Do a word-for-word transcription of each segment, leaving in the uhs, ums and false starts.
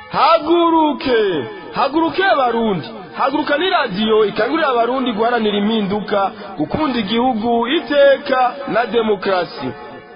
haguruke haguruke abarundi haguruka ni radiyo ikangurira abarundi guharanira impinduka gukunda igihugu iteka na demokarasi.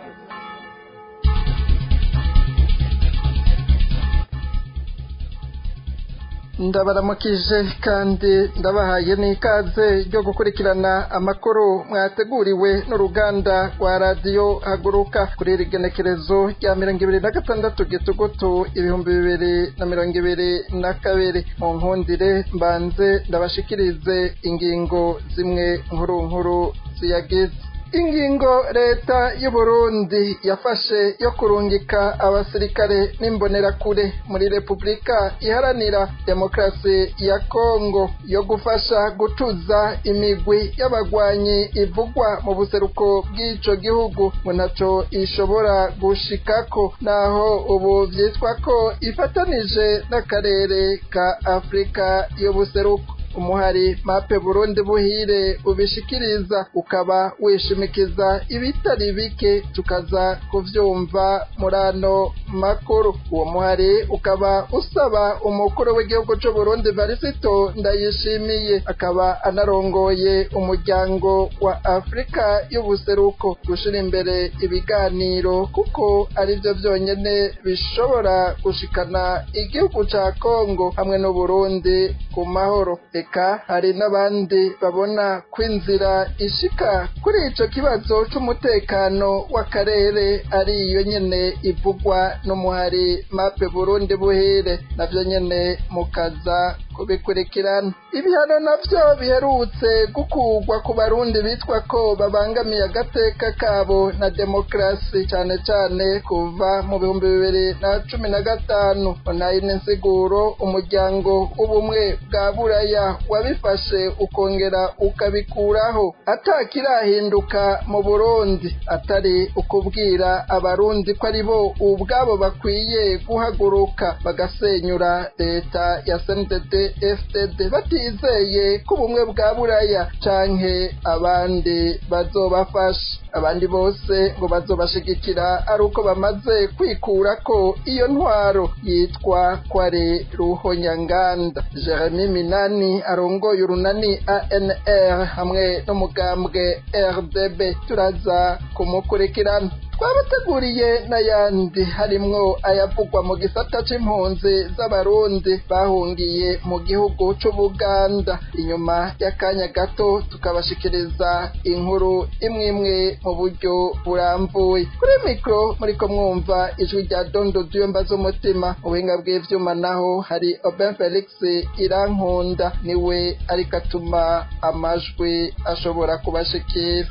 ndabaramukije kandi ndabahaye n'ikaze ryo gukurikirana amakuru mwateguriwe n'uruganda rwa radiyo haguruka kuri iri genekerezo rya mirongo ibiri na gatandatu gitugutu ibihumbi bibiri na mirongo ibiri na kabiri. mu nkundire mbanze ndabashikirize ingingo zimwe nkuru nkuru ziyagize. ingingo leta y'u Burundi yafashe yo kurungika abasirikare n'imbonerakure muri Repubulika Iharanira Demokarasi ya Kongo yo gufasha gutuza imigwi y'abagwanyi ivugwa mu buseruko bw'ico gihugu ngo ntaco ishobora gushikako, naho ubu vyitwa ko ifatanije n'akarere ka Afrika y'ubuseruko. umuhari mape Burundi buhire ubishikiriza ukaba wishimikiza ibitari bike tukaza kuvyumva murano makuru. uwo muhari ukaba usaba umukuru w'igihugu c'u Burundi Varisito Ndayishimiye akaba anarongoye umuryango wa Afrika y'ubuseruko gushira imbere ibiganiro kuko ari byo vyonyene bishobora gushikana igihugu ca Kongo hamwe n'u Burundi ku mahoro. Eka hari n'abandi babona kwinzira ishika kuri ico kibazo c'umutekano w'akarere ari iyo nyene ivugwa n'umuhari mape Burundi buhere, navyo nyene mukaza kubikurikirana. ibihano navyo biherutse gukurwa ku barundi bitwa ko babangamiye agateka kabo na demokarasi cane cane kuva mu bihumbi bibiri na cumi na gatanu. onayine nsiguro umuryango w'ubumwe bwa buraya wabifashe ukongera ukabikuraho atakirahinduka mu Burundi atari ukubwira abarundi ko ari bo ubwabo bakwiye guhaguruka bagasenyura leta ya C N D D F D D batizeye ko ubumwe bwa buraya canke abandi bazobafasha. abandi bose ngo bazobashigikira ari uko bamaze kwikura ko iyo ntwaro yitwa kware ruhonyanganda. Jeremy Minani arongoye urunani A N R hamwe n'umugambwe R D B turaza kumukurikirana. twabateguriye n'ayandi harimwo ayavugwa mu gisata c'impunzi z'abarundi bahungiye mu gihugu c'Ubuganda. inyuma y'akanya gato tukabashikiriza inkuru imwe imwe mu buryo burambuye. kuri mikro muriko mwumva ijwi rya Dondo Duyomba z'umutima, ubuhinga bw'ivyuma naho hari Oben Felix Irankunda niwe ariko atuma amajwi ashobora kubashikira.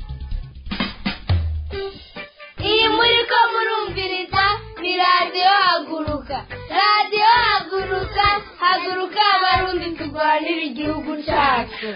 iyi muriko murumviriza ni radiyo haguruka. radiyo haguruka haguruka abarundi turwanira igihugu cacu.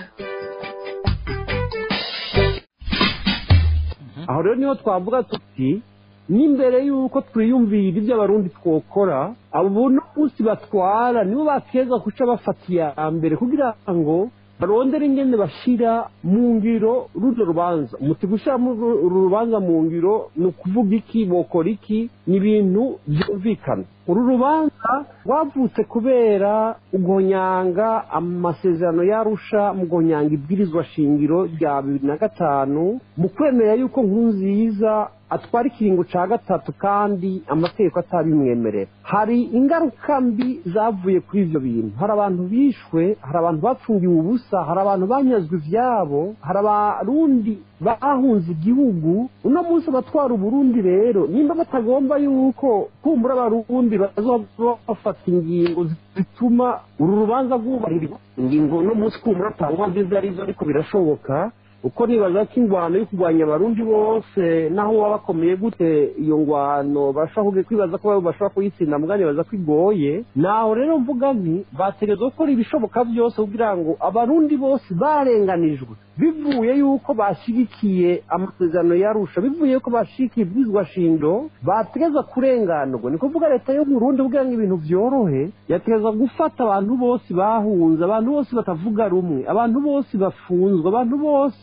aho rero niho twavuga tuti n'imbere y'uko twiyumvira ibyo abarundi twokora, abo n'umunsi batwara nibo bakeza guca bafatiye mbere kugira ngo barondera ingene bashira mu ngiro runo rubanza. umuti gushira uru rubanza mu ngiro ni ukuvuga iki, bokora iki, ni ibintu byumvikana. uru rubanza rwavutse kubera ugonyanga amasezerano y'Arusha, mu gonyanga ibwirizwa shingiro rya bibiri na gatanu, mu kwemera yuko Nkurunziza atwara ikiringo ca gatatu kandi amategeko atabimwemerera. hari ingaruka mbi zavuye kuri ivyo bintu. hari abantu bishwe, hari abantu bapfungiwe ubusa, hari abantu banyazwe ivyabo, hari abarundi bahunze igihugu. uno munsi batwara Uburundi rero nimba batagomba yuko kumbura abarundi bazofata ingingo zituma uru rubanza rwubahirizwa, ingingo uno munsi kumbura atangwa nziza arizo, ariko birashoboka uko nibaza ko ingwano yo kurwanya abarundi bose naho waba bakomeye gute iyo ngwano bashobora kwibaza ko bashobora kuyitsinda mugani baza ko igoye. naho rero mvuga nti bategerezwa gukora ibishoboka byose kugira ngo abarundi bose barenganijwe bivuye yuko bashigikiye amasezerano y'Arusha, bivuye yuko bashigikiye ibwirizwa shingiro, bategeza kurenganurwa. ni kuvuga leta yo Burundi kugira ngo ibintu vyorohe yategeza gufata abantu bose bahunze, abantu bose batavuga rumwe, abantu bose bafunzwe, abantu bose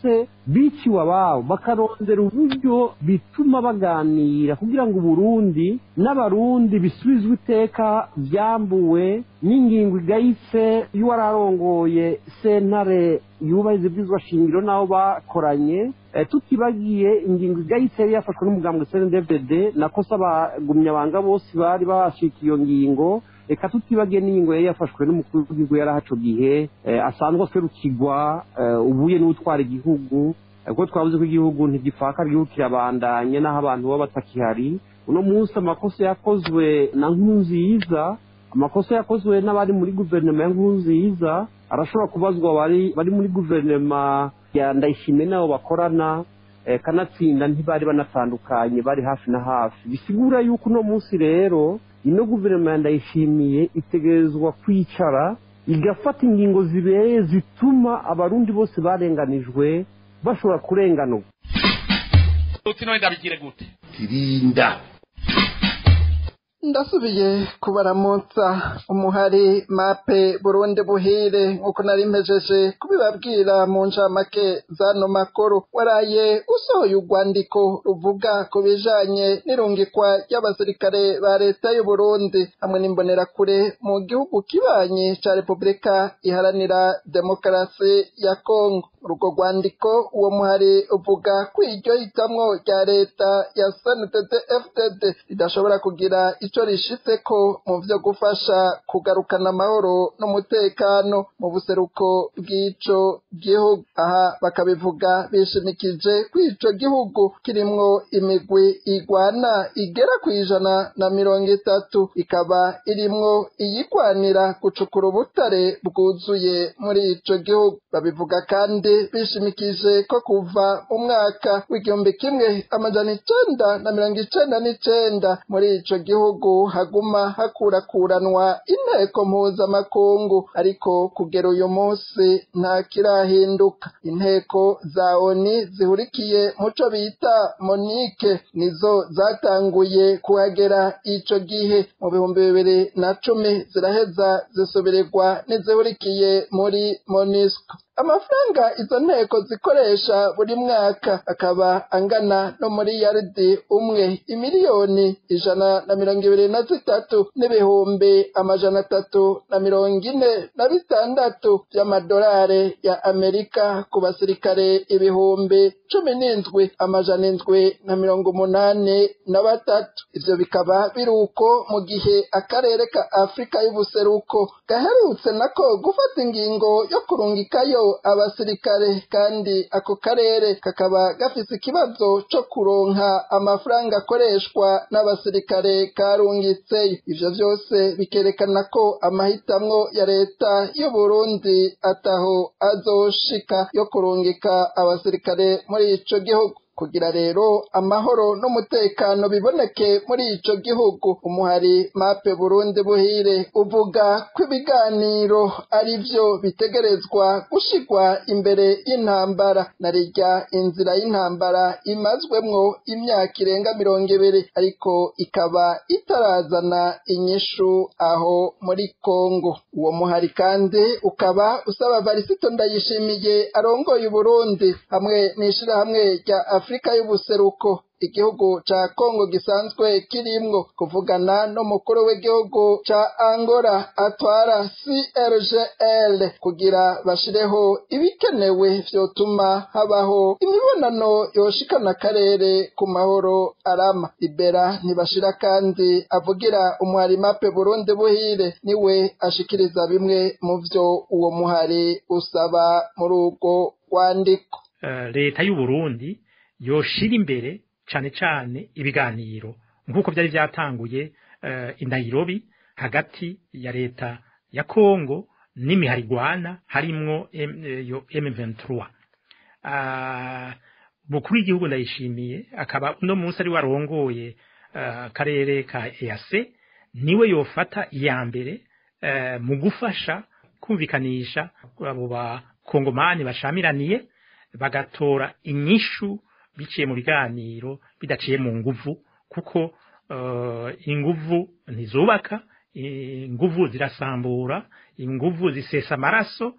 biciwe ababo bakarondera uburyo bituma baganira kugira ngo Burundi n'abarundi bisubizwe iteka byambuwe n'ingingo igayitse y'uwararongoye sentare yubahiriza ibyizwa shingiro n'abo bakoranye tutibagiye ingingo igayitse yari yafashwe n'umugambwe C N D D F D D nako abagumyabanga bose bari bashikiye iyo ngingo eka tutibagiye n'ingingo yari yafashwe n'umukuru w'igihugu yari ahaco gihe asanzwe aserukirwa ubuye n'utwara igihugu kuko twavuze ko igihugu ntigipfaka igihugu kirabandanye n'aho abantu baba batakihari uno munsi amakosa yakozwe na Nkurunziza amakosa yakozwe n'abari muri guverinoma ya Nkurunziza arashobora kubazwa bari bari muri guverinoma ya Ndayishimiye nabo bakorana kanatsinda ntibari banatandukanye bari hafi na hafi bisigura yuko uno munsi rero ino guverinoma ya Ndayishimiye itegerezwa kwicara igafata ingingo zibereye zituma abarundi bose barenganijwe bashobora kurenganurwa. Utino ndabigire gute kirinda ndasubiye kubaramutsa umuhari mape Burundi buhire nkuko nari mpejeje kubibabwira mu ncamake zano makuru waraye usohoye urwandiko ruvuga ku bijanye n'irungikwa ry'abasirikare ba leta y'u Burundi hamwe n'imbonerakure mu gihugu kibanye ca Repubulika iharanira demokarasi ya Kongo. Urwo rwandiko uwo muhari uvuga ko iryo hitamwo rya leta ya C N D D F D D ridashobora kugira ico rishitseko mu vyo gufasha kugarukana amahoro n'umutekano mu buseruko bw'ico gihugu. Aha bakabivuga bishimikije ko ico gihugu kirimwo imigwi igwana igera kw'ijana na mirongo itatu ikaba irimwo iyigwanira gucukura ubutare bwuzuye muri ico gihugu. Babivuga kandi bishimikije ko kuva mu mwaka w'igihumbi kimwe amajana icenda na mirongo icenda n'icenda muri ico gihugu haguma hakurakuranwa inteko mpuzamakungu ariko kugera uyu munsi nta kirahinduka. Inteko za ONU zihurikiye muco bita Monique nizo zatanguye kuhagera ico gihe mu bihumbi bibiri na cumi ziraheza zisubirirwa n'izihurikiye muri MONUSCO. Amafaranga izo nteko zikoresha buri mwaka akaba angana no muri yaridi umwe imiliyoni ijana na mirongo ibiri na zitatu n'ibihumbi amajana atatu na mirongo ine na bitandatu by'amadolari ya Amerika ku basirikare ibihumbi cumi n'indwi amajana indwi na mirongo umunani na batatu. Ivyo bikaba biri uko mu gihe akarere ka Afrika y'ubuseruko gaherutse nako gufata ingingo yo kurungikayo abasirikare kandi ako karere kakaba gafise ikibazo co kuronka amafaranga akoreshwa n'abasirikare karungitse. Ivyo vyose bikerekana ko amahitamwo ya leta y'u Burundi ataho azoshika yo kurungika abasirikare muri ico gihugu. Kugira rero amahoro n'umutekano biboneke muri ico gihugu umuhari mape Burundi buhire uvuga ko ibiganiro ari vyo bitegerezwa gushigwa imbere y'intambara na rirya inzira y'intambara imazwemwo imyaka irenga mirongo ibiri ariko ikaba itarazana inyishu aho muri Kongo. Uwo muhari kandi ukaba usaba Varisito Ndayishimiye arongoye Burundi hamwe n'ishirahamwe rya Afrika y'ubuseruko igihugu ca Kongo gisanzwe kirimwo kuvugana n'umukuru w'igihugu ca Angola atwara C R G L kugira bashireho ibikenewe vyotuma habaho imibonano yoshikana akarere ku mahoro arama. Libera Ntibashira kandi avugira umuhari mape Burundi buhire niwe ashikiriza bimwe mu vyo uwo muhari usaba muri urwo rwandiko. Uh, leta y'u Burundi yoshira imbere cane cane ibiganiro nkuko byari byatanguye uh, i Nairobi hagati ya leta ya Kongo n'imiharigwana harimwo yo M vingt-trois. Ah uh, bukuru igihugu Ndayishimiye akaba no munsi ari warongoye uh, karere ka E A C niwe yofata iya mbere uh, mu gufasha kumvikanisha abo ba Kongomani bashamiraniye bagatora inyishu biciye mu biganiro bidaciye mu nguvu kuko uh, inguvu ntizubaka inguvu zirasambura inguvu zisesa amaraso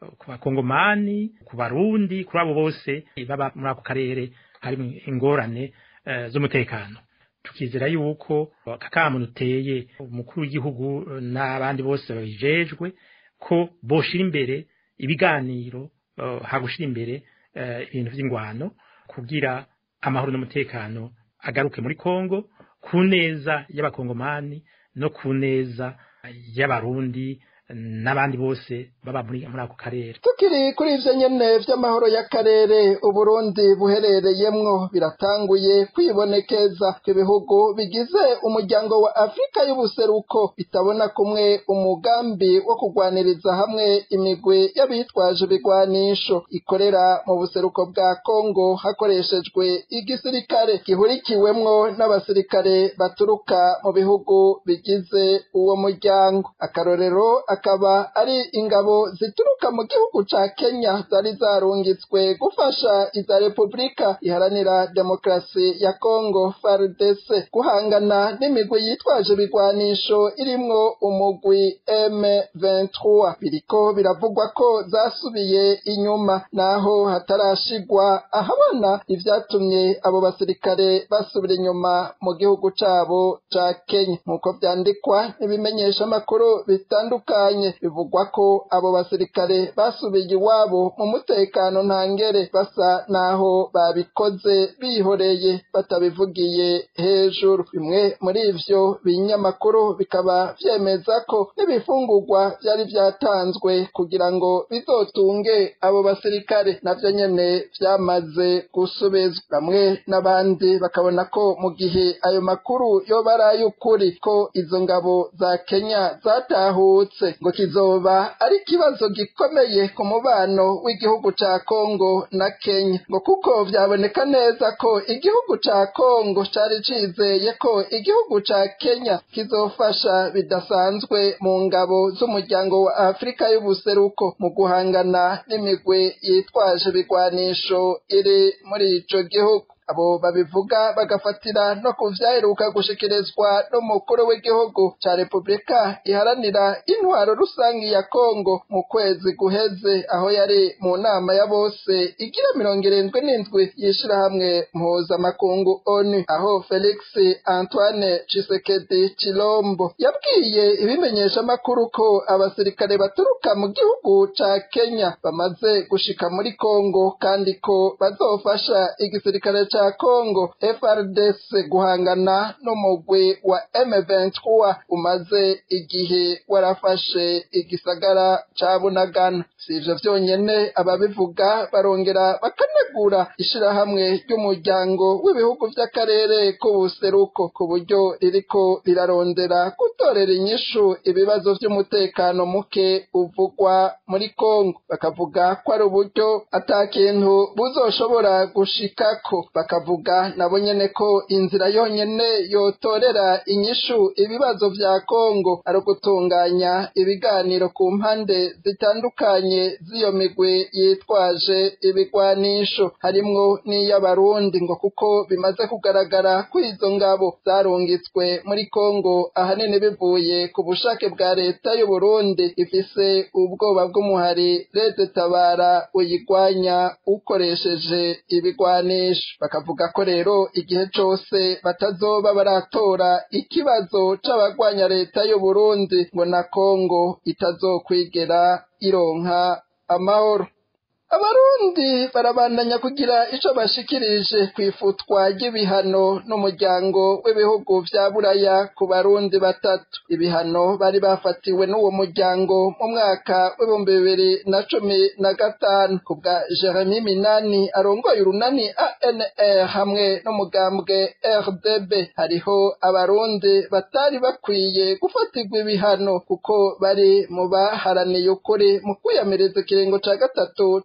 ku bakongomani ku barundi kuri abo bose baba muri ako karere hari ingorane uh, z'umutekano tukizera yuko kakamu nuteye umukuru w'igihugu n'abandi bose babijejwe ko boshira imbere ibiganiro uh, hagushira imbere uh, ibintu vy'ingwano kugira amahoro n'umutekano agaruke muri Kongo ku neza y'abakongomani no ku neza y'abarundi n'abandi bose baba muri muri ako karere. Tukiri kuri ivyo nyene vy'amahoro y'akarere Uburundi buherereyemwo biratanguye kwibonekeza ko ibihugu bigize umuryango wa Afrika y'ubuseruko bitabona kumwe umugambi wo kugwaniriza hamwe imigwi y'abitwaje ibigwanisho ikorera mu buseruko bwa Kongo hakoreshejwe igisirikare gihurikiwemwo n'abasirikare baturuka mu bihugu bigize uwo muryango. Akarorero akaba ari ingabo zituruka mu gihugu ca Kenya zari zarungitswe gufasha iza Republika iharanira demokrasi ya Kongo F A R D C guhangana n'imigwi yitwaje ibigwanisho irimwo umugwi M vingt-trois. Biriko biravugwa ko zasubiye inyuma naho hatarashigwa ahabona ivyatumye abo basirikare basubira inyuma mu gihugu cabo ca Kenya. Nkuko vyandikwa n'ibimenyesha amakuru bitandukanye bivugwa ko abo basirikare basubiye iwabo mu mutekano ntangere basa naho babikoze bihoreye batabivugiye hejuru. Bimwe muri ivyo binyamakuru bikaba vyemeza ko n'ibifungurwa vyari vyatanzwe kugira ngo bizotunge abo basirikare navyo nyene vyamaze gusubizwa. Bamwe n'abandi bakabona ko mu gihe ayo makuru yoba ari ay'ukuri ko izo ngabo za Kenya zatahutse ngo kizoba ari kibazo gikomeye ku mubano w'igihugu ca Kongo na Kenya, ngo kuko vyaboneka neza ko igihugu ca Kongo cari cizeye ko igihugu ca Kenya kizofasha bidasanzwe mu ngabo z'umuryango wa Afrika y'ubuseruko mu guhangana n'imigwi yitwaje ibigwanisho iri muri ico gihugu. Abo babivuga bagafatira no kuvyaheruka gushikirizwa n'umukuru w'igihugu ca Republika iharanira intwaro rusangi ya Kongo mu kwezi guheze aho yari mu nama ya bose igira mirongo irindwi n'indwi y'ishirahamwe mpuzamakungu ONU, aho Felix Antoine Tshisekedi Chilombo yabwiye ibimenyesha amakuru ko abasirikare baturuka mu gihugu ca Kenya bamaze gushika muri Kongo kandi ko bazofasha igisirikare ca Kongo F A R D C guhangana n'umugwi wa M vingt-trois umaze igihe warafashe igisagara ca Bunagana. Sivyo vyonyene ababivuga barongera bakanegura ishirahamwe ry'umuryango w'ibihugu vy'akarere k'ubuseruko ku buryo ririko rirarondera gutorera inyishu ibibazo vy'umutekano muke uvugwa muri Kongo. Bakavuga ko ari uburyo ata kintu buzoshobora gushikako. Bakavuga nabo nyene ko inzira yonyene yotorera inyishu ibibazo vya Kongo ari gutunganya ibiganiro ku mpande zitandukanye z'iyo migwi yitwaje ibigwanisho harimwo n'iy'abarundi, ngo kuko bimaze kugaragara ko izo ngabo zarungitswe muri Kongo ahanini bivuye ku bushake bwa leta y'u Burundi ifise ubwoba bw'umuhari Leta Tabara uyigwanya ukoresheje ibigwanisho. Bakavuga ko rero igihe cose batazoba baratora ikibazo c'abagwanya leta y'u Burundi ngo na Kongo itazokwigera ironka amahoro. Abarundi barabandanya kugira ico bashikirije kwifutwa ry'ibihano n'umuryango w'ibihugu vya Buraya ku Barundi batatu. Ibihano bari bafatiwe n'uwo muryango mu mwaka w'ibihumbi bibiri na cumi na gatanu kubwa Jeremy Minani arongoye urunani A N R hamwe n'umugambwe R D B. Hariho Abarundi batari bakwiye gufatirwa ibihano kuko bari mu baharaniye ukuri mu kwiyamiriza ikiringo ca gatatu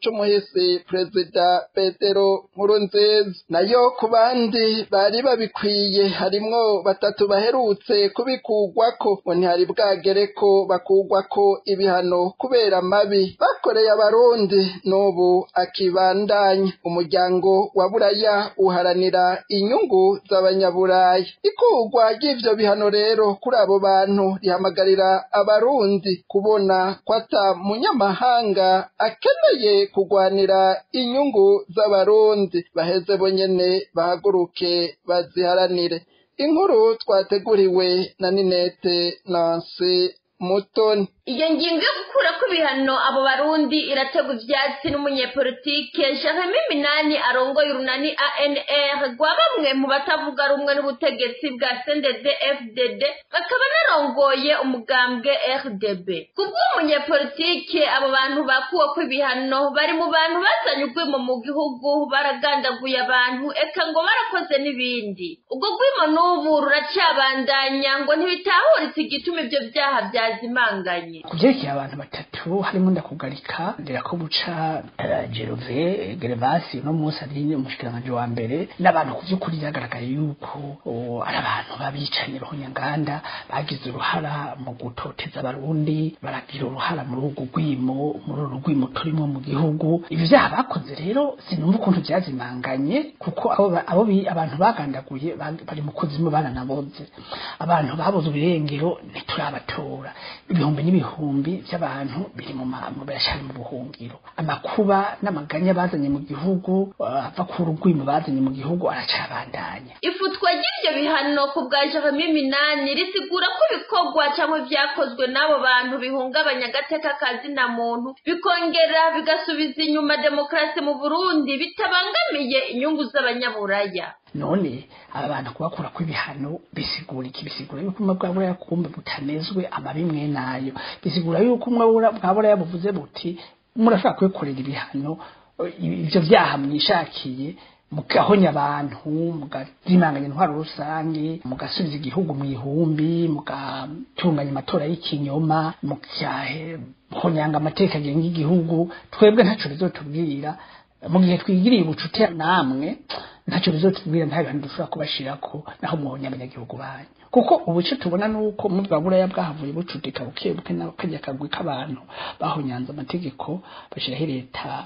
c'umuhisi perezida Petero Nkurunziza. Nayo ku bandi bari babikwiye harimwo batatu baherutse kubikugwako ngo ntihari bwagere ko bakugwako ibihano kubera amabi bakoreye abarundi n'ubu akibandanya. Umuryango wa Buraya uharanira inyungu z'abanyaburaya. Ikugwa ry'ivyo bihano rero kuri abo bantu rihamagarira abarundi kubona ko ata munyamahanga akeneye kugwanira inyungu z'abarundi, baheze bonyene bahaguruke baziharanire. Inkuru twateguriwe na Ninete Nancy Mutoni. Iyo ngingo yo gukura ko ibihano abo barundi irategwa ivyatsi n'umunyepolitike Jeremy Minani arongoye urunani A N R rwa bamwe mu batavuga rumwe n'ubutegetsi bwa C N D D F D D bakaba narongoye umugambwe R D B. Kubw'umunyepolitike abo bantu bakuwe ko ibihano bari mu bantu bazanye urwimo mu gihugu, baragandaguye abantu eka ngo barakoze n'ibindi. Ubwo rwimo n'ubu ruracabandanya ngo ntibitahuritse igituma ivyo vyaha vyazimanganye. Kuvyerekeye abantu batatu harimo Ndakugarika, Nderakobuca, uh, Gerove Gervasi no Musa Dini umushikiranganje wa mbere, n'abantu kuvyukuri byagaragaye yuko oh, ari abantu babicanye bahonyanganda bagize uruhara mu gutoteza abarundi, baragira uruhara muri ugu gwimo muri urugwimo turimo mu gihugu. Ivyo vyaha bakoze rero sinumva ukuntu byazimanganye, kuko abo abo abantu bagandaguye bari mu kuzimu baranaboze, abantu baboze ubirengero ntiturabatora, ibihumbi n'ibihumbi by'abantu biri mu mamu barashari mu buhungiro. Amakuba n'amaganya bazanye mu gihugu ava ku rugwimo bazanye mu gihugu aracabandanya. Ifutwa ry'ivyo bihano ku bwa Jeremy Minani risigura ko ibikorwa cyangwa vyakozwe n'abo bantu bihungabanya agateka kazina muntu, bikongera bigasubiza inyuma demokrasi mu Burundi, bitabangamiye inyungu z'abanyaburaya. None abantu kubakura ko ibihano bisigura iki? Bisigura yuko umwe bwabura yakumbe butanezwe amabimwe nayo, bisigura yuko umwe bwabura yabuvuze buti murashaka kwikorera ibihano ivyo vyaha mwishakiye, mugahonya abantu, mugazimanganya intwaro rusange, mugasubiza igihugu mu ihumbi, mugatunganya amatora y'ikinyoma, mukyahe honyanga amateka agenga igihugu. Twebwe ntaco bizotubwira mu gihe twigiriye ubucuti namwe, ntacyo bizotubwira nta bintu dushobora kubashirako naho muhonya abanyagihugu banyu, kuko ubuce tubona nuko mu bwaburaya bwahavuye bucutika bukebuke naho kajya kagwi k'abantu bahonyanza amategeko bashiraho leta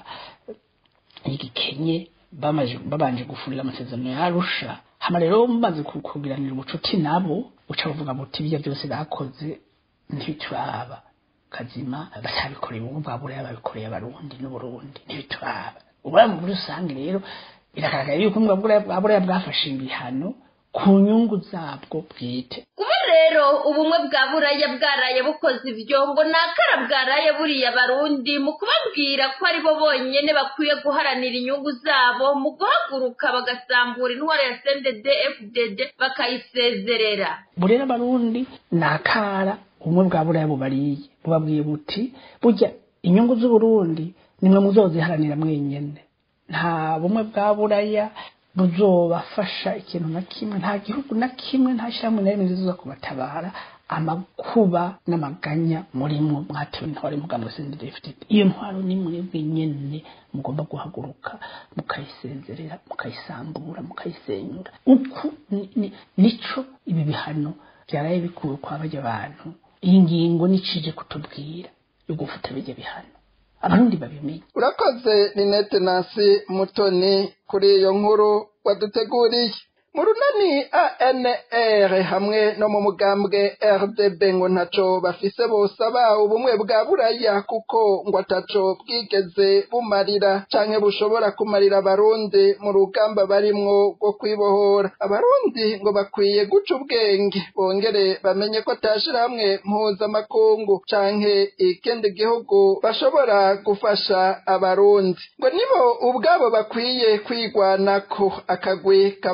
y'igikenye bamaje babanje gufurira amasezerano ya Arusha. Hama rero mumaze kugiranira ubucuti nabo uca bavuga muti ibyo byose bakoze ntituraba kazima, basabikoreye ubu bwaburaya babikoreye abarundi n'Uburundi ntituraba. Ubara mu rusange rero biragaragara yuko bwaburaya bwafashe ibihano ku nyungu zabwo bwite. Kuba rero ubumwe bwa buraya bwaraye bukoze ivyo ngo nakara bwaraye buriya Barundi mu kubabwira ko ari bo bonyene bakwiye guharanira inyungu zabo mu guhaguruka bagasambura intwaro ya C N D D F D D bakayisezerera. Burera Barundi nakara ubumwe bwa buraya bubariye bubabwiye buti burya inyungu z'u Burundi nimwe muzoziharanira mwenyene, nta bumwe bwa buraya buzobafasha ikintu na kimwe, nta gihugu na kimwe, nta shyirahamwe na rimwe zizoza kubatabara amakuba n'amaganya murimo mwatewe intwaro y'umugambi wa C N D D F D D. Iyo ntwaro ni mwebwe nyene mugomba guhaguruka mukayisezerera, mukayisambura, mukayisenyura. Uku nico ibi bihano byaraye bikuwe kwa bajya abantu. Iyi ngingo nicije kutubwira yo gufata bijya bihano abarundi babimenye. Urakoze Ninete Nancy Mutoni kuri iyo nkuru waduteguriye. Mu runani A N R hamwe no mu mugambwe R D B ngo ntaco bafise bosaba ubumwe bwa buraya, kuko ngo ataco bwigeze bumarira canke bushobora kumarira abarundi mu rugamba barimwo rwo kwibohora. Abarundi ngo bakwiye guca ubwenge bongere bamenye ko atashira hamwe mpuzamakungu canke ikindi gihugu bashobora gufasha abarundi, ngo nibo ubwabo bakwiye kwigwanako akagwi kabapfuka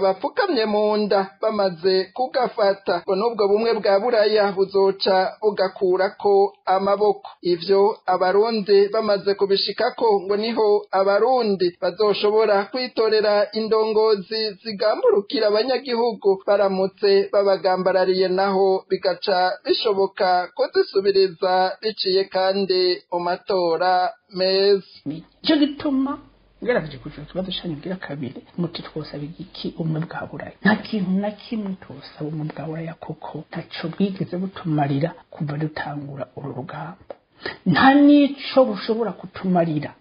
gasamye mu nda bamaze kugafata ngo n'ubwo bumwe bwa buraya buzoca bugakurako amaboko. Ivyo abarundi bamaze kubishikako ngo niho abarundi bazoshobora kwitorera indongozi zigamburukira abanyagihugu, baramutse babagambarariye naho bigaca bishoboka ko zisubiriza biciye kandi mu matora meza. Nico gituma ngerageje kugira ikibazo cyanyu bwira kabiri muti twosaba igiki umwe bwa buraya. Nta kintu na kimwe twosaba umwe bwa buraya koko ntaco bwigeze butumarira kuva dutangura uru rugamba, nta nico bushobora kutumarira.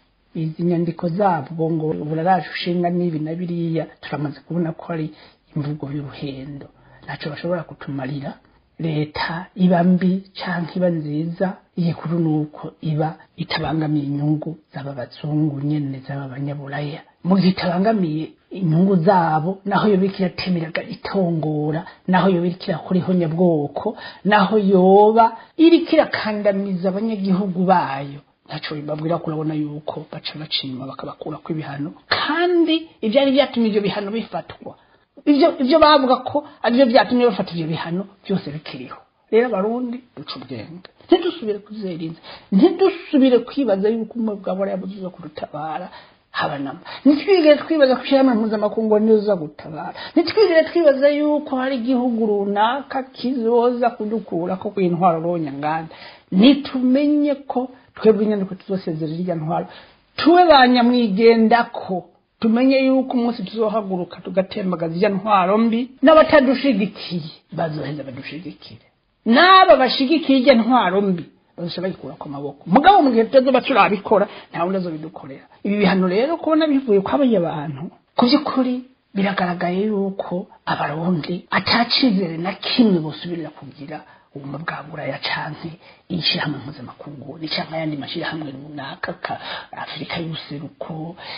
Izi nyandiko zabwo ngo buraraje ushinga n'ibi na biriya turamaze kubona ko ari imvugo y'uruhendo, ntaco bashobora kutumarira. Leta iba mbi canke iba nziza, igikuru nuko iba itabangamiye inyungu z'aba bazungu nyene z'aba banyaburaya. Mu gihe itabangamiye inyungu zabo, naho yoba iriko iratemeraga itongora, naho yoba iriko irakora ihonyabwoko, naho yoba iriko irakandamiza abanyagihugu bayo, ntaco bibabwira ko urabona yuko baca bacima bakabakurako ibihano, kandi ivyari vyatumye ivyo bihano bifatwa, ivyo ivyo bavuga ko arivyo vyatumye bafata ivyo bihano byose bikiriho. Rero abarundi duca ubwenge, ntidusubire kuzerinza, ntidusubire kwibaza yuko umwe bwa buraya buzoza kudutabara habanama, ntitwigire twibaza ko ishyirahamwe mpuzamakungu nizo gutabara, ntitwigire twibaza yuko hari igihugu runaka kizoza kudukura ko kw'intwaro ronyanganda. Nitumenye ko twebwe inyandiko tuzosezerera irya ntwaro tuwe banyamwigendako, tumenye yuko umunsi tuzohaguruka tugatembagaza irya ntwaro mbi, n'abatadushigikiye bazoheza badushigikire, n'aba bashigikiye irya ntwaro mbi bazoshobora bayikura ku maboko. Mugabo mu gihe tuzoba turabikora nta wundi azobidukorera. Ibi bihano rero kubona bivuye kw'abanye abantu, ku by'ukuri biragaragaye yuko abarundi atacizere na kimwe bosubirira kugira ubumwe bwa buraya canke ishyirahamwe mpuzamakungu ni canke ayandi mashyirahamwe runaka ka Afurika y'ubuseruko,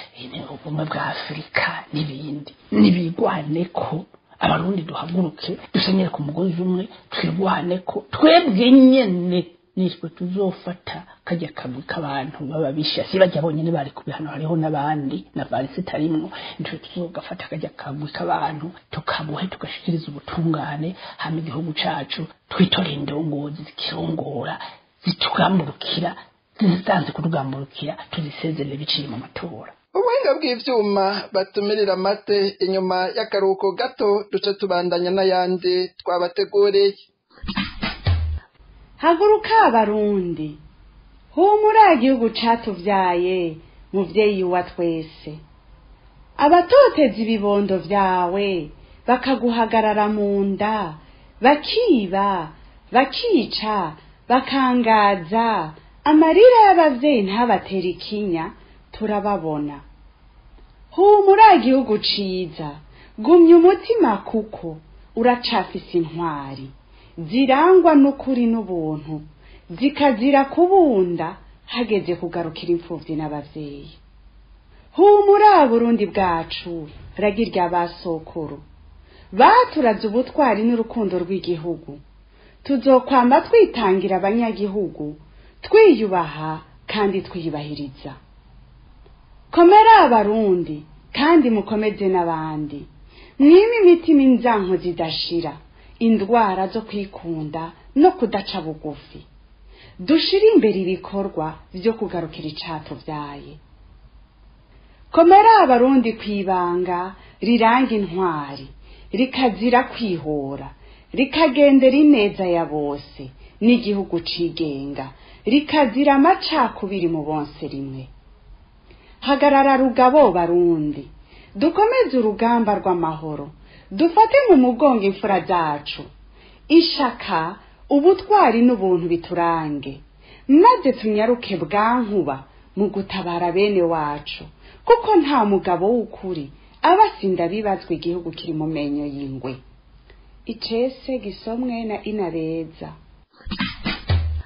ubumwe bwa Afurika n'ibindi. Nibigwane ko abarundi duhaguruke dusenyere ku mugozi umwe, twirwane ko twebwe nyene nitwe tuzofata kajya kagwi k'abantu baba bishasi bajya bonyene bari kubihano, hariho n'abandi na valisi tarimwo, nitwe tuzogafata kajya kagwi k'abantu tukabuhe tugashikiriza ubutungane hama igihugu cacu twitorera indongozi zikirongora zitugamburukira, zisanze kutugamburukira tuzisezerere biciye mu matora. Ubuhinga bw'ivyuma batumirira amate, inyuma y'akaruhuko gato duce tubandanya n'ayandi twabateguriye. Haguruka abarundi, humura igihugu catuvyaye muvyeyi wa twese. Abatoteza ibibondo vyawe bakaguhagarara mu nda, bakiba bakica bakangaza, amarira y'abavyeyi ntabatera ikinya turababona. Humura igihugu ciza, gumya umutima kuko uracafise intwari zirangwa n'ukuri n'ubuntu, zikazira kubunda hageze kugarukira imfuvyi n'abavyeyi. Humura Burundi bwacu, ragirya basokuru baturaze ubutwari n'urukundo rw'igihugu. Tuzokwamba twitangira abanyagihugu, twiyubaha kandi twiyubahiriza. Komera abarundi kandi mukomeze n'abandi, mwime imitima inzanko zidashira, indwara zo kwikunda no kudaca bugufi. Dushira imbere ibikorwa vyo kugarukira icatuvyaye. Komera abarundi kwibanga riranga intwari, rikazira kwihora, rikagendera ineza ya bose n'igihugu cigenga, rikazira amacakubiri mu bonse rimwe. Hagarara rugabo barundi, dukomeze urugamba rw'amahoro, dufate mu mugongo imfura zacu, ishaka ubutwari n'ubuntu biturange, maze tunyaruke bwankuba mu gutabara bene wacu, kuko nta mugabo w'ukuri abasinda bibazwa igihugu kiri mu menyo y'ingwe. Icese gisomwe na Inabeza. Abarundi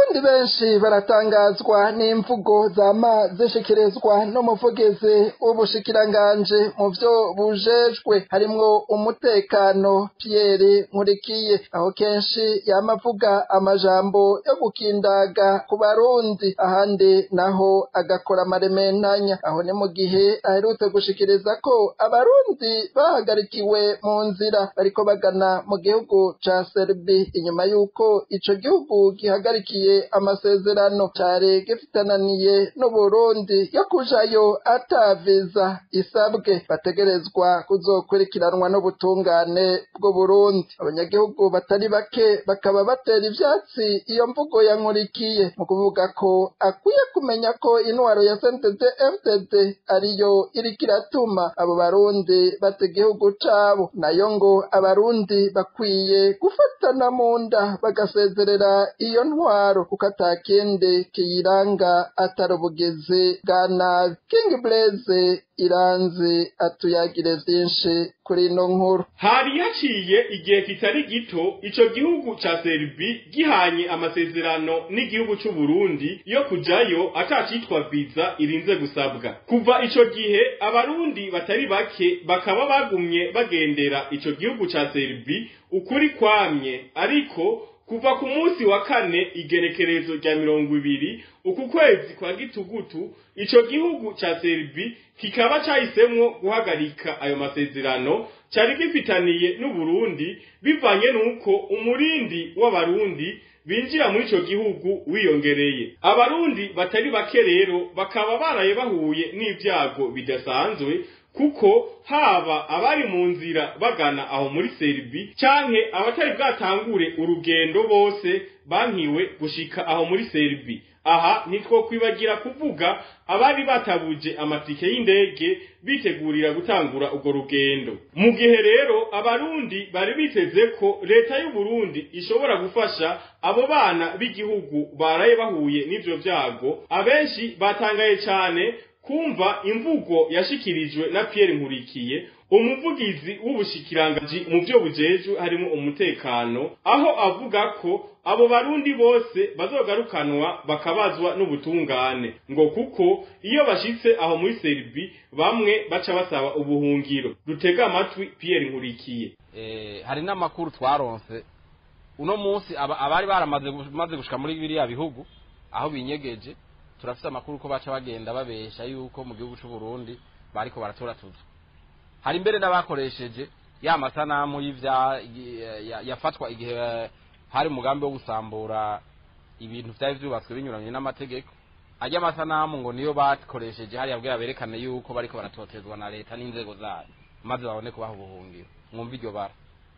abarundi benshi baratangazwa n'imvugo zama zishikirizwa n'umuvugizi w'ubushikiranganje mu vyo bujejwe harimwo umutekano Pierre Nkurikiye, aho kenshi yama avuga amajambo yo gukindaga ku barundi, ahandi naho agakora amarementanya. Aho ni mu gihe aherutse gushikiriza ko abarundi bahagarikiwe mu nzira bariko bagana mu gihugu ca Serbia inyuma yuko ico gihugu gihagarikiye amasezerano cari gifitananiye n'Uburundi yo kujayo ataviza isabwe, bategerezwa kuzokurikiranwa n'ubutungane bw'u Burundi. Abanyagihugu batari bake bakaba batera ivyatsi iyo mvugo ya Nkurikiye mu kuvuga ko akwiye kumenya ko intwaro ya C N D D F D D ariyo iriko iratuma abo barundi bata igihugu cabo, nayo ngo abarundi bakwiye gufatana mu nda bagasezerera iyo ntwaro kuko atakindi kiyiranga atari ubugizi bwa nabi. King Blaze Iranzi atuyagire vyinshi kuri ino nkuru. Hari haciye igihe kitari gito ico gihugu ca Serbia gihanye amasezerano n'igihugu c'u Burundi yo kujayo atacitwa visa irinze gusabwa. Kuva ico gihe abarundi batari bake bakaba bagumye bagendera ico gihugu ca Serbia ukuri kwamye, ariko kuva ku munsi wa kane igenekerezo rya mirongo ibiri uku kwezi kwa gitugutu ico gihugu ca Serbia kikaba cahisemwo guhagarika ayo masezerano cari gifitaniye n'u Burundi bivanye nuko umurindi w'abarundi binjira muri ico gihugu wiyongereye. Abarundi batari bake rero bakaba baraye bahuye n'ivyago bidasanzwe, kuko haba abari mu nzira bagana aho muri Serbia canke abatari bwatangure urugendo bose bankiwe gushika aho muri Serbia. Aha nitwo kwibagira kuvuga abari batabuje amatike y'indege bitegurira gutangura ugo rugendo. Mu gihe rero abarundi bari biteze ko leta y'u Burundi ishobora gufasha abo bana b'igihugu baraye bahuye n'ivyo vyago, abenshi batangaye cyane kumva imvugo yashikirijwe na Pierre Nkurikiye, umuvugizi w'ubushikirangaji mu byo bujejwe harimo umutekano, aho avuga ko abo barundi bose bazogarukanwa bakabazwa n'ubutungane, ngo kuko iyo bashitse aho muri Serbia bamwe baca basaba ubuhungiro. Dutega amatwi Pierre Nkurikiye. Eh, hari n'amakuru twaronse uno munsi abari baramaze maze gushika muri biriya bihugu aho binyegeje, turafite amakuru ko baca bagenda babesha yuko mu gihugu c'u Burundi bariko baratora tuzo. Hari mbere n'abakoresheje ya masanamu y'ivya yafatwa igihe hari umugambi wo gusambura ibintu vyari vyubatswe binyuranye n'amategeko. Ajya masanamu ngo niyo bakoresheje hari yabwira berekane yuko bariko baratotezwa na leta n'inzego zayo maze babone kubaha ubuhungiro. Mwumva iryo bara.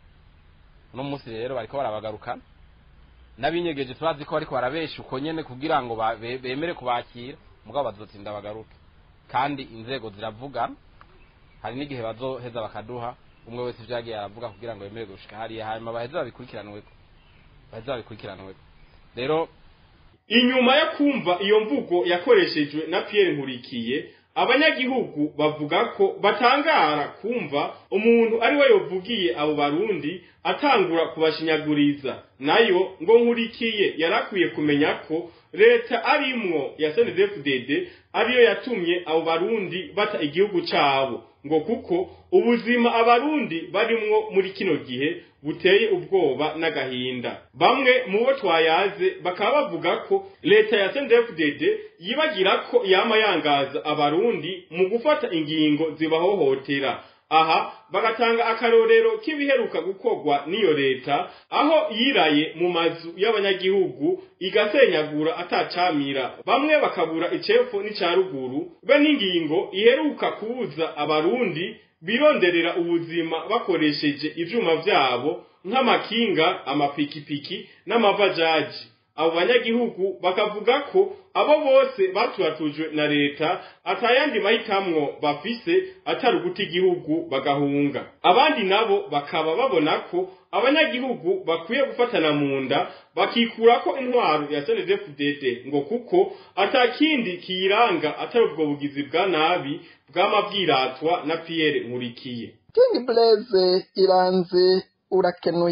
No munsi rero bariko barabagarukana nabinyegeje twazi ko bariko barabesha uko nyene kugira ngo bemere kubakira, mugabo bazotsinda bagaruke kandi inzego ziravuga. Hari n'igihe bazoheza bakaduha umwe wese vyagiye aravuga kugira ngo bemere gushika hariya, hanyuma baheza babikurikiranwe baheza babikurikiranwe. Rero inyuma yo kumva iyo mvugo yakoreshejwe na Pierre Nkurikiye, abanyagihugu bavuga ko batangara kumva umuntu ari we yovugiye abo barundi atangura kubashinyaguriza. Nayo ngo Nkurikiye yarakwiye kumenya ko leta arimwo ya C N D D F D D ariyo yatumye abo barundi bata igihugu cabo, ngo kuko ubuzima abarundi barimwo muri kino gihe buteye ubwoba n'agahinda. Bamwe mu bo twayaze bakaba bavuga ko leta ya C N D D F D D yibagira ko yama yangaza abarundi mu gufata ingingo zibahohotera. Aha bagatanga akarorero k'ibiheruka gukorwa n'iyo leta, aho yiraye mu mazu y'abanyagihugu igasenyagura atacamira, bamwe bakabura icepfo n'icaruguru, be n'ingingo iheruka kubuza abarundi bironderera ubuzima bakoresheje ivyuma vyabo nk'amakinga, amapikipiki n'amavajaji. Abo banyagihugu bakavuga ko abo bose baturatujwe na leta atayandi mahitamwo bafise atari uguta igihugu bagahunga. Abandi nabo bakaba babona ko abanyagihugu bakwiye gufatana mu nda bakikura ko intwaro ya C N D D F D D, ngo kuko atakindi kiyiranga atari ubwo bugizi bwa nabi bw'amabwiratwa na Pierre Nkurikiye. King Blaze Iranzi urakenuye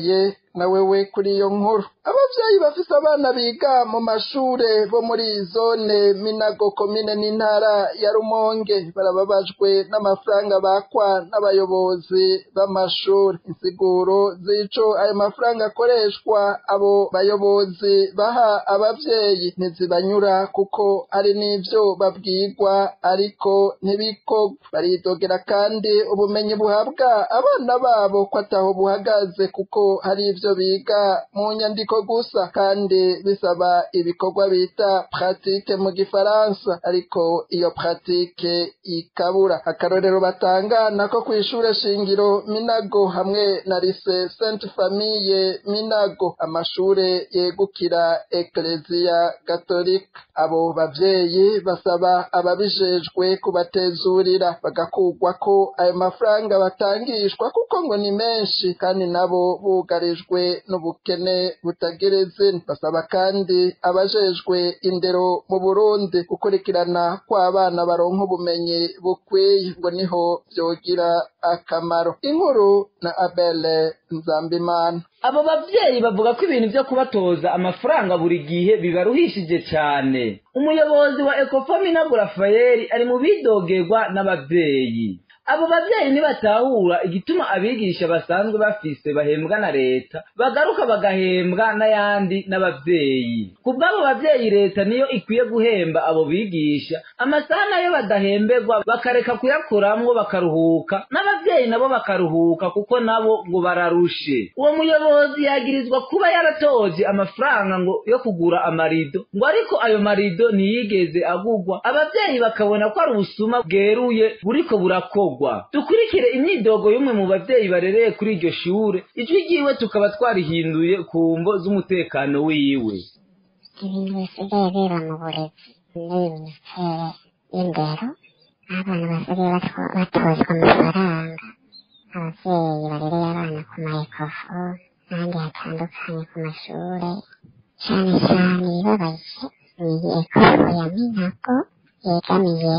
na wewe kuri iyo nkuru. Abavyeyi bafise abana biga mu mashure bo muri zone Minago komine n'intara ya Rumonge barababajwe n'amafaranga bakwa n'abayobozi b'amashure. Insiguro z'ico ayo mafaranga akoreshwa abo bayobozi baha abavyeyi ntizibanyura kuko ari n'ivyo babwirwa ariko ntibikogwa. Baridogera kandi ubumenyi buhabwa abana babo ko ataho buhagaze kuko hari ivyo biga mu nyandiko gusa kandi bisaba ibikorwa bita pratique mu gifaransa ariko iyo pratique ikabura. Akarorero batanga nako kw'ishure shingiro Minago hamwe na lycée Sainte Famille Minago, amashure yegukira Ecclesia Catholique. Abo bavyeyi basaba ababijejwe kubatezurira bagakugwa ko ayo mafaranga batangishwa kuko ngo ni menshi kandi nabo bugarijwe n'ubukene butagereze. Basaba kandi abajejwe indero mu Burundi gukurikirana kw'abana baronka ubumenyi bukwiye ngo niho vyogira akamaro. Inkuru na Abele Nzambimana. Abo bavyeyi bavuga ko ibintu vyo kubatoza amafaranga buri gihe bibaruhishije cyane. Umuyobozi wa Ecofamina Rafael ari mu bidogerwa n'abavyeyi. Abo bavyeyi nibatahura igituma abigisha basanzwe bafise bahembwa na leta bagaruka bagahembwa n'ayandi n'abavyeyi. Kubw'abo bavyeyi leta niyo ikwiye guhemba abo bigisha amasaha nayo badahemberwa bakareka kuyakoramwo bakaruhuka n'abavyeyi nabo bakaruhuka kuko nabo ngo bararushe. Uwo muyobozi yagirizwa kuba yaratoje amafaranga ngo yo kugura amarido ngo ariko ayo marido ntiyigeze agugwa, abavyeyi bakabona ko ari ubusuma bweruye buriko burakogwa. Dukurikire imyidogo y'umwe mu bavyeyi barereye kuri iryo shure, ijwi ryiwe tukaba twarihinduye ku mvo z'umutekano wiwe. Ibintu bisigaye biba mu burezi n'iminisiteri y'indero, abana basigaye batozwa amafaranga, abavyeyi barereye abana ku ma ekofo n'ahandi hatandukanye ku mashure. Cane cane ibibabaje ni ekofo ya Minago yegamiye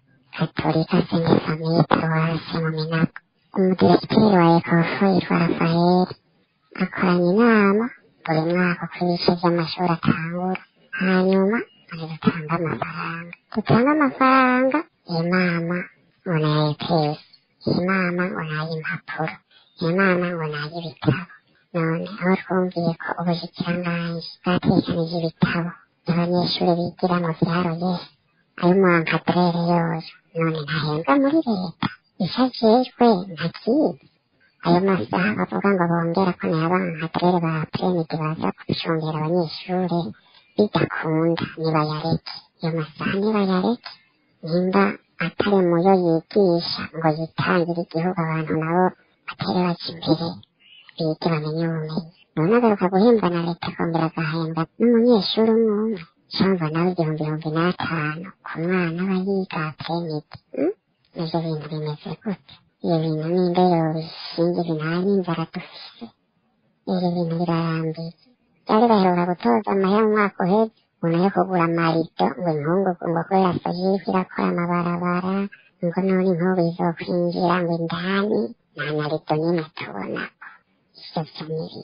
Katolika Sainte Famille Paruwasi mu Minago. Umudirekiteri wa ekofo yitwa Rafael akoranya inama buri mwaka uko ibice vy'amashuri atangura, hanyuma dutanga amafaranga dutanga amafaranga inama ngo nay'etesi, inama ngo nay'impapuro, inama ngo nay'ibitabo. None aho twumviye ko ubushikiranganji bwategekanije ibitabo abanyeshuri bigiramwo vyaroye ayo mu ankadrere yoyo, none ntahembwa muri leta ico ajejwe ntakizi. Ayo masaha bavuga ngo bongera ko nayo abankadrere ba premidi baza kubicungera abanyeshuri bidakunda nibayareke. Iyo masaha nibayareke, nimba atari muyo yigisha ngo yitangire igihugu abantu nabo batere baja imbere bige bamenye ubumenyi. None agaruka guhembwa na leta akongera agahembwa n'umunyeshuri umwe cumva nawe igihumbi bihumbi n'atanu ku mwana aba yiga premidi. Ivyo bintu bimeze gute? Iyo bintu ninde yobishingira? nta n'inzara dufise, ivyo bintu birarambiye. Vyari baheruka gutoza amahera mu mwaka uheze umuntu yo kugura amarido ngo inkungugu ngo kubera sojiriko irakora amabarabara ngo none inkubu izokwinjira ngo indani nta na rido nyene tubonako. Ivyo vyo n'ibiki?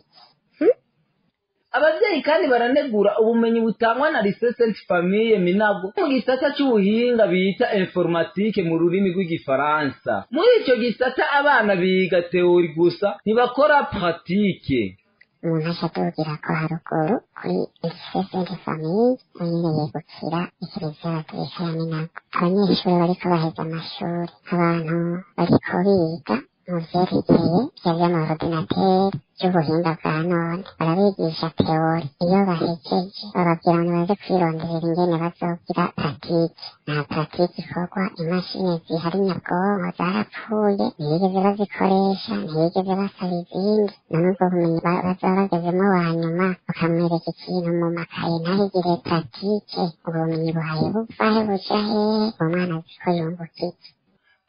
Abavyeyi kandi baranegura ubumenyi butangwa na lycée Sainte Famille Minago mu gisata c'ubuhinga bita informatique mu rurimi rw'igifaransa. Muri ico gisata abana biga teori gusa ntibakora pratique. Umuntu ashatugira ko haruguru kuri lycée Sainte Famille nyene yegukira ikiriziya gatolika ya Minago. Abanyeshuri bariko baheza amashuri, abantu bariko biga mu vyerekeye vy'amaordinateri vy'ubuhinga bwa none, barabigisha teori. Iyo bahejeje bababwira ngo baze kwironderera ingene bazogira pratique. Nta pratique ikorwa, imashini zihari nyabwonko zarapfuye, ntibigeze bazikoresha, ntibigeze basaba izindi. None ubwo bumenyi bazoba bagezemo wa nyuma bakamwereka ikintu mu makaye ntahigire pratique, ubwo bumenyi buhaye buvahe buja hehe? Uwo mwana azi ko yungukitse.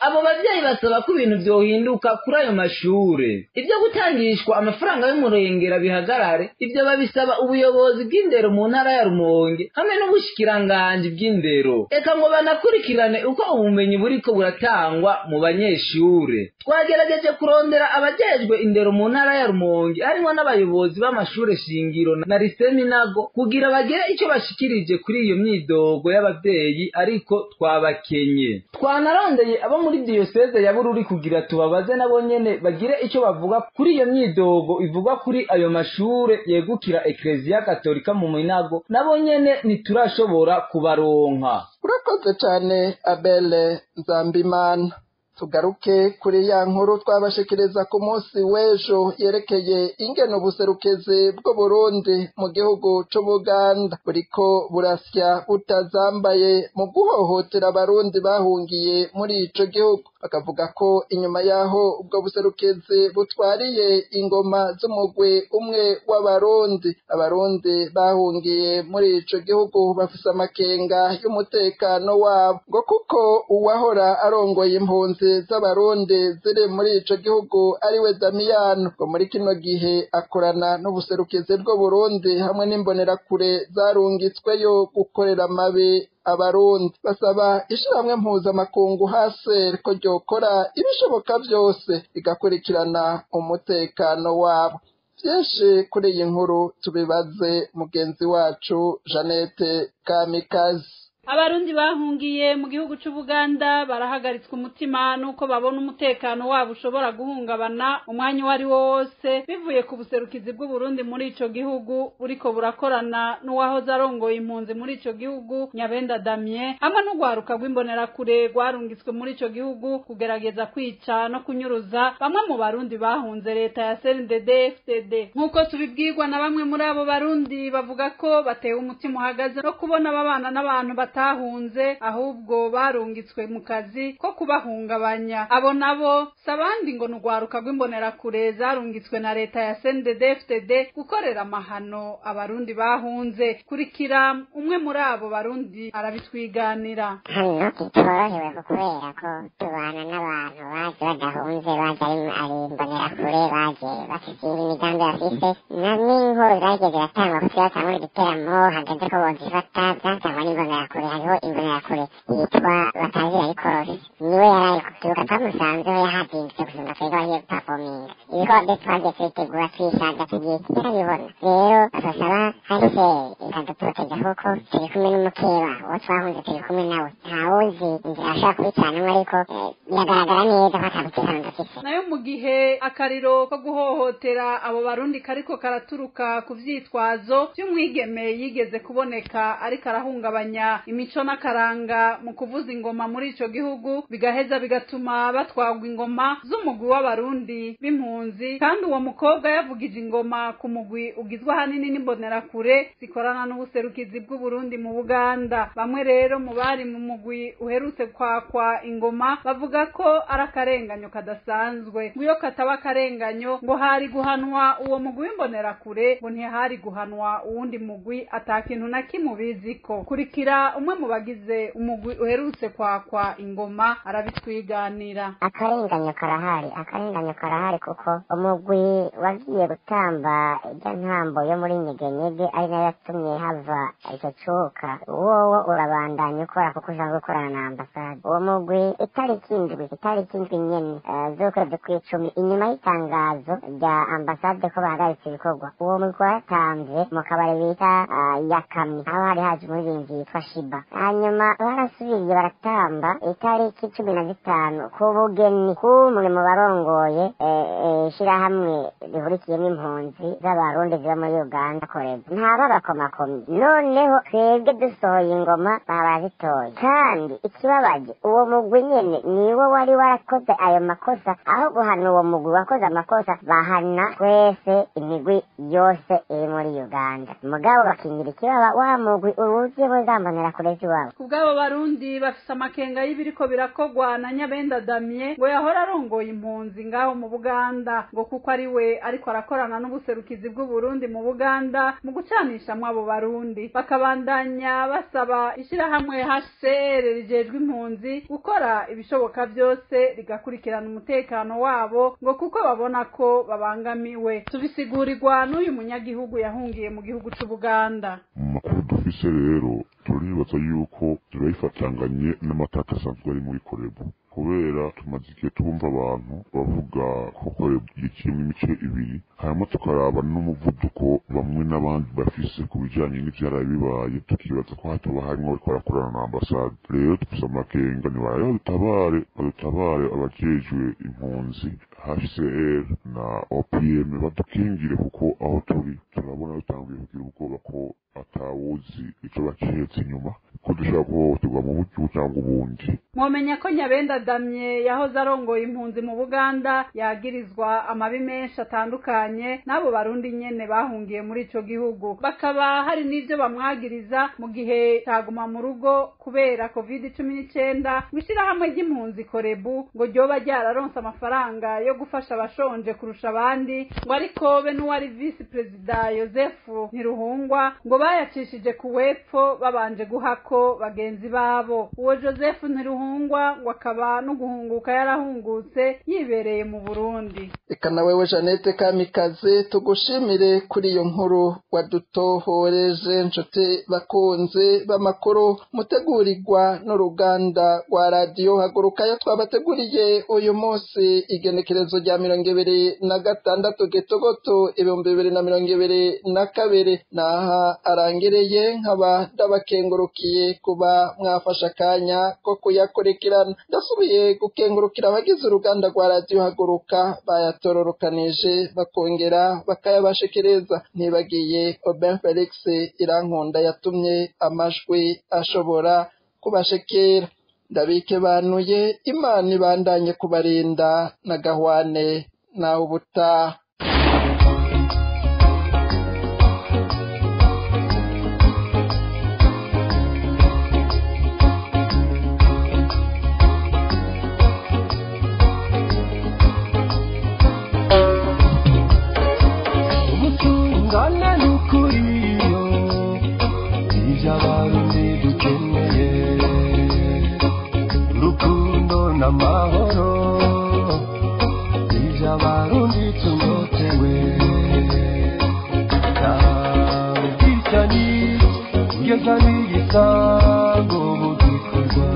abo bavyeyi basaba ko ibintu vyohinduka kuri ayo mashure, ivyo gutangishwa amafaranga y'umurengera bihagarare. Ivyo babisaba ubuyobozi bw'indero mu ntara ya Rumonge hamwe n'ubushikiranganji bw'indero, eka ngo banakurikirane uko ubumenyi buriko buratangwa mu banyeshure. Twagerageje kurondera abajejwe indero mu ntara ya Rumonge harimo n'abayobozi b'amashure shingiro na Riseminago kugira bagire ico bashikirije kuri iyo myidogo y'abavyeyi, ariko twabakenye. Twanarondeye abo muri diyoseze ya Bururi kugira tubabaze nabo nyene bagire ico bavuga kuri iyo myidogo ivugwa kuri ayo mashure yegukira Eklezia Katolika mu Minago, nabo nyene ntiturashobora kubaronka. Urakoze cyane Abele Nzambimana. Tugaruke kuri ya nkuru twabashikiriza ku munsi w'ejo yerekeye ingene ubuserukezi bwo Burundi mu gihugu c'Ubuganda buriko burasya butazambaye mu guhohotera abarundi bahungiye muri ico gihugu. Bakavuga ko inyuma yaho ubwo buserukezi butwariye ingoma z'umugwi umwe w'abarundi, abarundi bahungiye muri ico gihugu bafise amakenga y'umutekano wabo, ngo kuko uwahora arongoye impunzi z'abarundi ziri muri ico gihugu ariwe Damiyano, ngo muri kino gihe akorana n'ubuserukizi bwo Burundi hamwe n'imbonerakure zarungitsweyo gukorera amabi abarundi. Basaba ishirahamwe mpuzamakungu Haser ko ryokora ibishoboka vyose bigakurikirana umutekano wabo. Vyinshi kuri iyi nkuru tubibaze mugenzi wacu Janete Kamikazi. Abarundi bahungiye mu gihugu c'Ubuganda barahagaritswe umutima nuko babona umutekano wabo ushobora guhungabana umwanya wari wose bivuye ku buserukizi bw'u Burundi muri ico gihugu buriko burakorana n'uwahoze arongoye impunzi muri ico gihugu Nyabenda Damien hamwe n'ugwaruka rw'imbonerakure rwarungitswe muri ico gihugu kugerageza kwica no kunyuruza bamwe mu barundi bahunze leta ya C N D D F D D. Nkuko tubibwirwa na bamwe muri abo barundi bavuga ko batewe umutima uhagaze no kubona babana n'abantu batahunze ahubwo barungitswe mu kazi ko kubahungabanya. Abo nabo sabandi ngo n'ugwaruka rw'imbonerakure zarungitswe na leta ya C N D D F D D gukorera amahano abarundi bahunze. Kurikira umwe muri abo barundi arabitwiganira. Hano kitorohewe kubera ko tubana n'abantu baje badahunze, baje ari imbonerakure, baje bafite imigambi bafise n'inkuru zagiye ziratangwa ku kibazo muri giteramo hageze ko bozifata byatangwa n'imbonerakure. Hariho imbonerakure yitwa Batazira Ikorosi, niwe yaraye kukibuka twamusanzeho yahazindutse gusumba twebwe abagiye gutapominga ibikorwa byo twagiye tubitegura twishaja tugiye yarabibona. Rero basaba Hariseri ikaduproteja kuko turi kumwe n'umukeba uwo twahunze turi kumwe nawe, ntawuzi inzira ashaka kubicanamo, ariko biragaragara neza ko atamutekano dufise. Nayo mu gihe akariro ko guhohotera abo barundi kariko karaturuka ku vyitwazo vy'umwigeme yigeze kuboneka ariko arahungabanya imico n'akaranga mu kuvuza ingoma muri ico gihugu, bigaheza bigatuma batwagwa ingoma z'umugwi w'abarundi b'impunzi, kandi uwo mukobwa yavugije ingoma ku mugwi ugizwe ahanini n'imbonerakure zikorana n'ubuserukizi bw'u Burundi mu Buganda. Bamwe rero mu bari mu mugwi uherutse kwakwa ingoma bavuga ko ari akarenganyo kadasanzwe, ngo iyo kataba akarenganyo ngo hari guhanwa uwo mugwi w'imbonerakure, ngo ntihari guhanwa uwundi mugwi atakintu na kimwe biziko. Kurikira umwe mu bagize umugwi uherutse kwakwa ingoma arabitwiganira. Akarenganyo karahari, akarenganyo karahari kuko umugwi wagiye gutamba ijya ntambo yo muri Nyegenyege ari nayo yatumye hava icyo cuka, wowo urabandanya ukora kuko ushaka gukorana na ambasade. Uwo mugwi itariki indwi itariki indwi nyene z'ukwezi kw'icumi inyuma y'itangazo rya ambasade ko bahagaritse ibikorwa, uwo mugwi watamvye mu kabari bita Yakami aho hari haje umuririmbyi yitwa Shiba. Hanyuma barasubiriye baratamba itariki cumi na zitanu ku bugeni kumwe mu barongoye ishirahamwe rihurikiyemo impunzi z'abarundi ziba muri Uganda koreza ntaba bakomakomye. Noneho twebwe dusohoye ingoma babazitoye, kandi ikibabaje uwo mugwi nyene niwo wari warakoze ayo makosa. Aho guhana uwo mugwi wakoze amakosa bahana twese imigwi yose iri muri Uganda, mugabo bakingira ikibaba wa mugwi uruzi buzambonera kureza iwabo. Kubw'abo barundi bafise amakenga y'ibiriko birakogwa na Nyabenda Damien ngo yahora arongoye impunzi ngaho mu Buganda ngo kuko ari we ariko arakorana n'ubuserukizi bw'u Burundi mu Buganda mu gucanishamwe abo barundi, bakabandanya basaba ishirahamwe H C R rijejwe impunzi gukora ibishoboka byose rigakurikirana umutekano wabo ngo kuko babona ko babangamiwe. Tubisigurirwa n'uyu munyagihugu yahungiye mu gihugu cy'u Buganda. Makuru dufise rero turibaza yuko turayifatanganye n'amatata asanzwe ari muri Korebu, kubera tumaze igihe twumva abantu bavuga ko Korebu ikirimo imice ibiri, hanyuma tukaraba n'umuvuduko bamwe n'abandi bafise ku bijanye n'ivyaraye bibaye, tukibaza ko hatoba harimwo bariko barakorana na ambasade. Rero dufise amakenga nibarayo badutabare badutabare abajejwe impunzi H C R na O P M badukingire, kuko aho turi turabona bitanguye kugira ubwoba ko atawuzi ico bacihetse inyuma, ko dushobora kuhohoterwa mu buryo cyangwa ubundi. Mwomenya ko Nyabenda Damien yahoze arongoye impunzi mu Buganda yagirizwa amabi menshi atandukanye n'abo barundi nyene bahungiye muri ico gihugu, bakaba hari n'ivyo bamwagiriza mu gihe taguma mu rugo kubera covid cumi n'icenda. Mwishirahamwe ry'impunzi Korebu ngo ryoba ryararonse amafaranga yo gufasha abashonje kurusha abandi, ngo ariko be n'uwari vice perezida Yosefu Ntiruhungwa ngo bayacishije ku wepfo babanje guhako bagenzi babo. Uwo Joseph Ntiruhungwa ngo akaba no guhunguka yarahungutse yibereye mu Burundi. Eka na wewe Jeannette Kamikaze tugushimire kuri iyo nkuru wadutohoreje. Nshuti bakunze b'amakuru mutegurirwa n'uruganda rwa radiyo Haguruka yo twabateguriye uyu munsi igenekerezo rya mirongo ibiri na gatandatu Gitogoto ibihumbi bibiri na mirongo ibiri na kabiri naha arangereye, nkaba ndabakengurukiye kuba mwafasha akanya ko kuyakurikirana. Ndasubiye gukengurukira abagize uruganda rwa radiyo Haguruka bayatororokanije bakongera bakayabashikiriza. Ntibagiye Oben Felix Irankunda yatumye amajwi ashobora kubashikira. Ndabike banuye, Imana ibandanye kubarinda na gahwane nawe ubutaha. Amahoro ivyo abarundi tunyotewe, ntabwitani kugeza n'igisango mu gikorwa,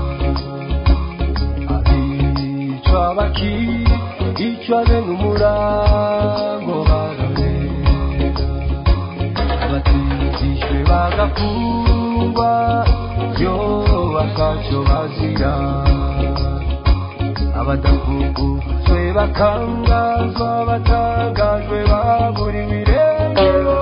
abicwa baki icwa bene umurango bararega, abatizishwe bagafungwa yo bakaco bazira, abadakuguzwe bakangazwa batangajwe baburiwe irengero.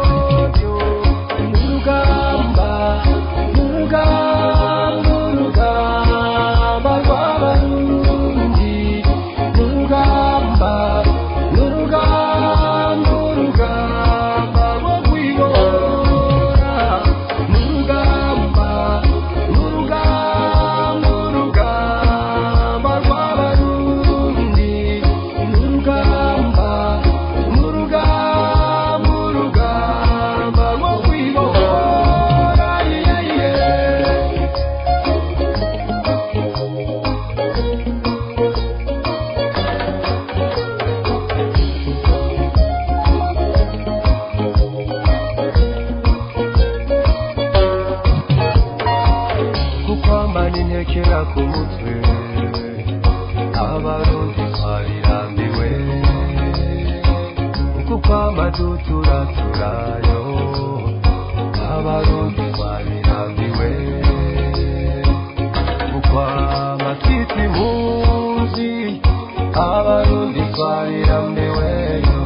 Urugamba urugamba urugamba rw'abarundi, urugamba urugamba urugamba rwo kwibora, urugamba urugamba urugamba rw'abarundi, urugamba urugamba urugamba rwo kwibora. Yeah, yeah. Kukwambana intekera ku mutwe, abarundi twabirambiwe, kukwamadutura turayo, abarundi twabirambiwe, kukwamatwita impunzi, abarundi twabirambiweyo.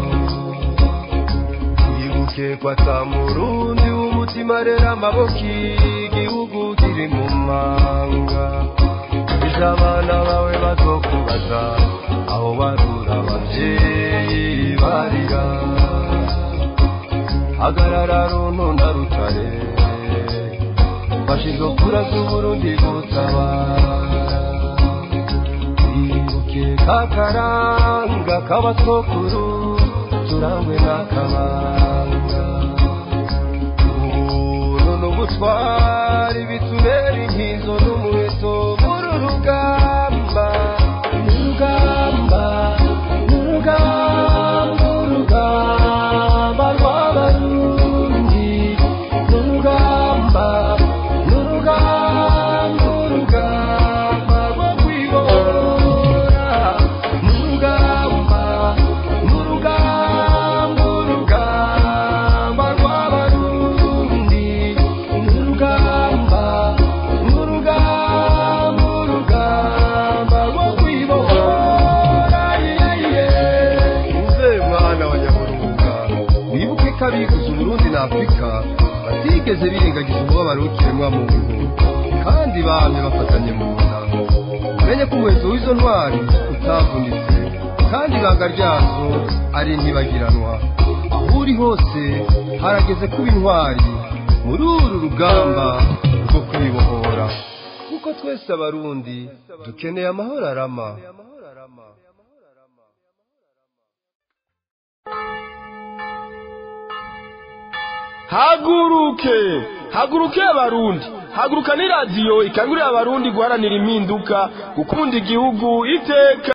Ibuke kwata murundi w'umutima rero amaboko igihugu kiri mu manga, ejo abana bawe bazokubaza aho barura abavyeyi barira. Hagarara runo na rutare bashizo kuraza uburundi gutabara ibuke kakaranga k'abasokuru turangwe n'akabanga ubuntu n'ubutwari bitubera inkizo n'umuheto muri urugamba n'urugamba n'urugamba urugamba rw'abarundi n'urugamba n'urugamba urugamba rwo kwibora n'urugamba n'urugamba urugamba rw'abarundi n'urugamba n'urugamba urugamba rwo kwibora muze mwana wa nyaburunga wibuke ko abiguze uburundi na afurika batigeze birengagiza umubabaro w'ikiremwa muntu kandi bamye bafatanye mu nda umenye ko umuheto w'izo ntwari utavunitse kandi ibanga ryazo ari ntibagiranwa aho uri hose harageze kuba intwari muri uru rugamba rwo kwibohora kuko twese abarundi dukeneye amahoro arama. haguruke haguruke abarundi haguruka ni radiyo ikangurira abarundi guharanira impinduka gukunda igihugu iteka